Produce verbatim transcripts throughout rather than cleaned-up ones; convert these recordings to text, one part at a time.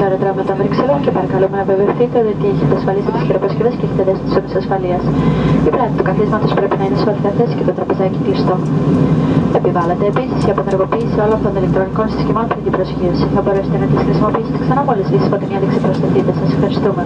αεροδρόμιο των Βρυξελών και παρακαλούμε να βεβαιωθείτε ότι έχετε ασφαλίσει τις χειροποσκευές και έχετε δέσει τους όρους ασφαλείας. Η πλάτη του καθίσματος πρέπει να είναι σε όρθια θέση και το τραπεζάκι κλειστό. Επιβάλλεται επίσης η απενεργοποίηση όλων των ηλεκτρονικών συσκευών πριν την προσγείωση. Θα μπορέσετε να τις χρησιμοποιήσετε ξανά μόλις λύσει από την ένδειξη προσθεθείτε. Σας ευχαριστούμε.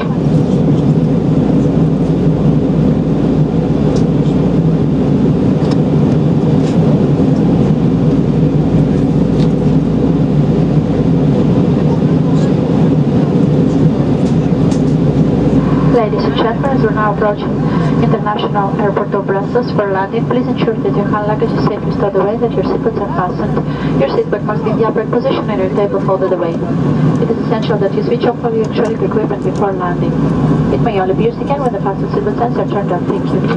Ladies and gentlemen, as we're now approaching International Airport of Brussels for landing, please ensure that your hand luggage is safely stowed away, that your seatbelts are fastened, your seatbelt must be in the upright position and your table folded away. It is essential that you switch off all your electronic equipment before landing. It may only be used again when the fasten seatbelt signs are turned on. Thank you.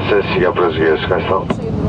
γραμμές S για προσγείωση. Ευχαριστώ.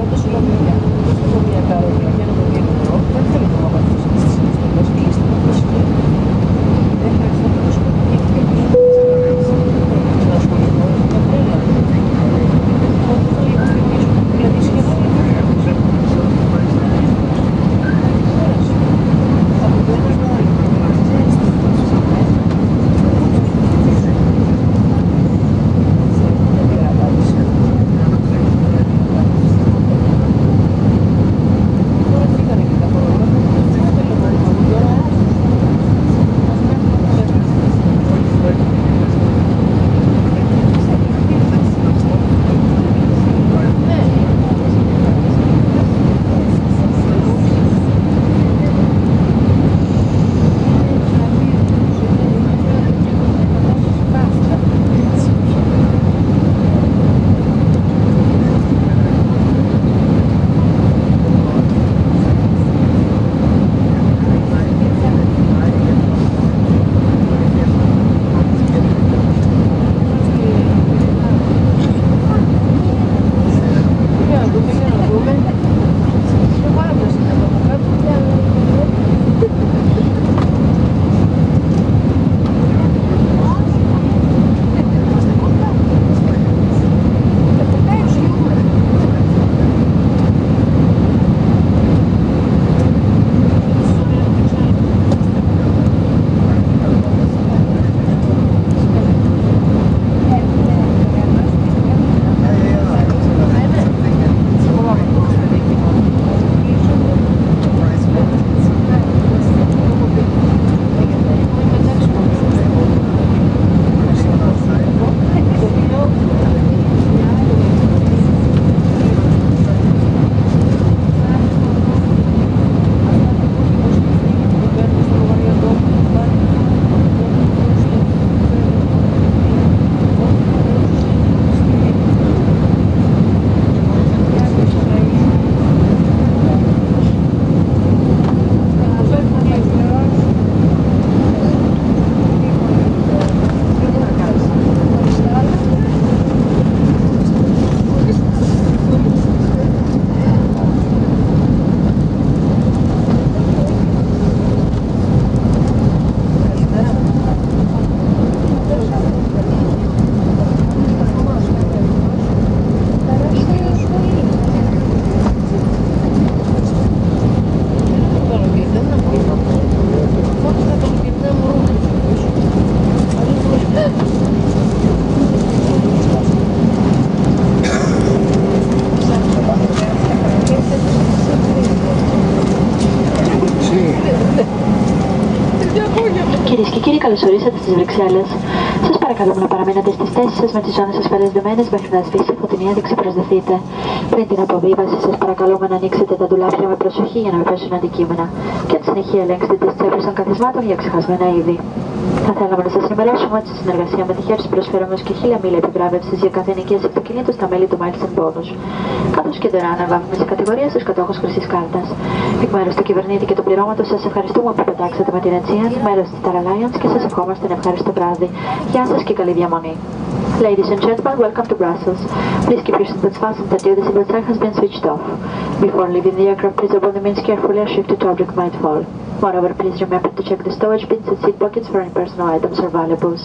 Κυρίες και κύριοι, καλώς ορίσατε στις Βρυξέλλες. Σας παρακαλούμε να παραμείνετε στις θέσεις σας με τις ζώνες ασφαλείας δεμένες μέχρι να σβήσει η φωτεινή ένδειξη προσδεθείτε. Πριν την αποβίβαση, σας παρακαλούμε να ανοίξετε τα ντουλάπια με προσοχή για να μην πέσουν αντικείμενα και τη συνεχεία ελέγξτε τις τσέπες των καθισμάτων για ξεχασμένα είδη. Θα θέλαμε να σας ενημερώσουμε ότι στη συνεργασία με τη Χέρση προσφέρουμε ως και χίλια μίλια επιβράβευσης για κάθε ενοικίαση αυτοκινήτου στα μέλη του Miles and Bonus, καθώς και δωρεάν αναβάθμιση κατηγορία στους κατόχους χρυσής κάρτας. Εκ μέρους του κυβερνήτη και του πληρώματος σας ευχαριστούμε που πετάξατε με την Aegean, μέλος της Star Alliance, και σας ευχόμαστε ένα ευχάριστο βράδυ. Γεια σας και καλή διαμονή. Ladies and gentlemen, welcome to Brussels. Please keep your seatbelts fastened until the seatbelt sign has been switched off. Before leaving the aircraft, please open the means carefully as shifted object might fall. Moreover, please remember to check the stowage bins and seat pockets for any personal items or valuables.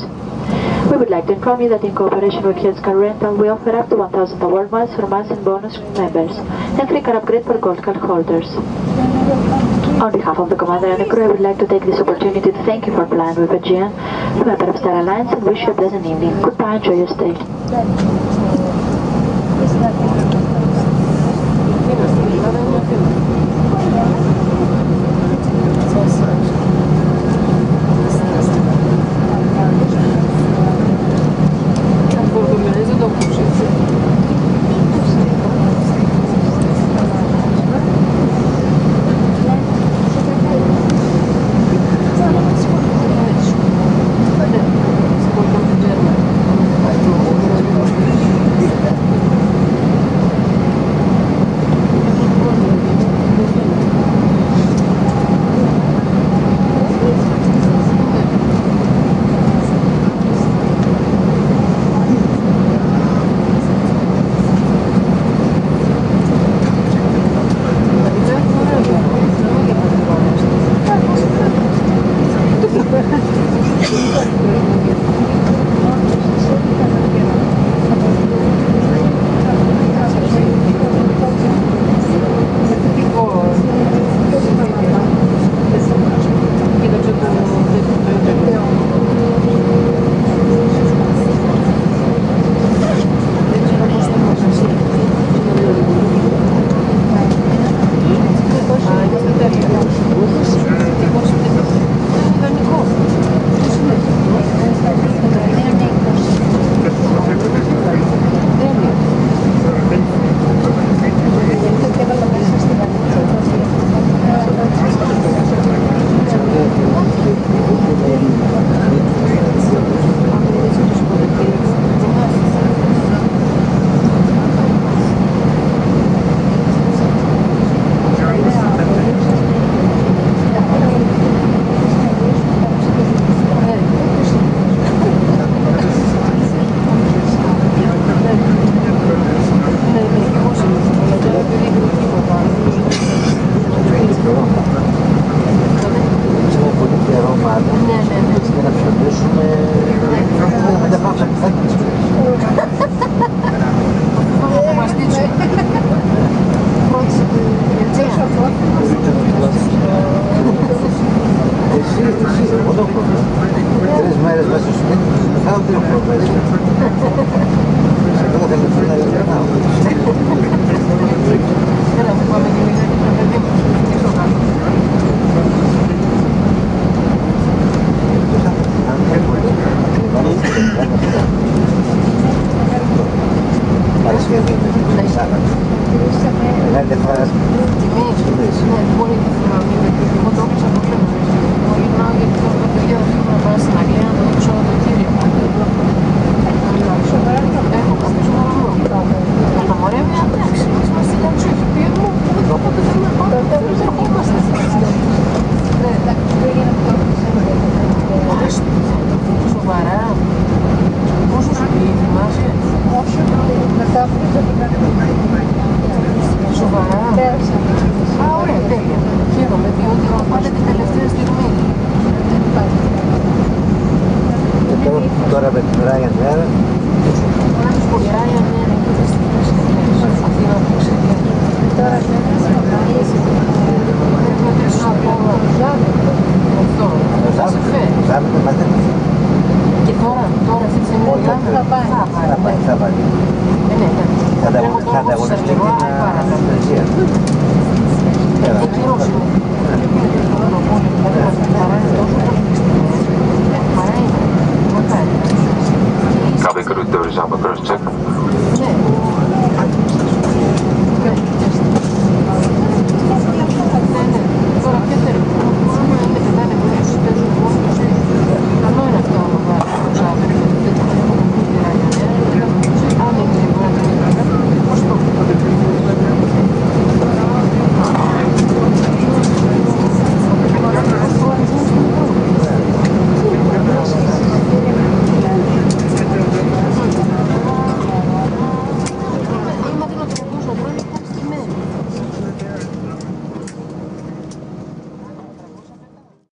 We would like to inform you that in cooperation with Hills Car Rental, we offer up to one thousand award miles for Miles and Bonus members and free car upgrade for Gold Card holders. On behalf of the Commander and the crew, I would like to take this opportunity to thank you for flying with Aegean, a member of Star Alliance, and wish you a pleasant evening. Goodbye, enjoy your stay. Θα ανταγωνιστεί την Εκκλησία.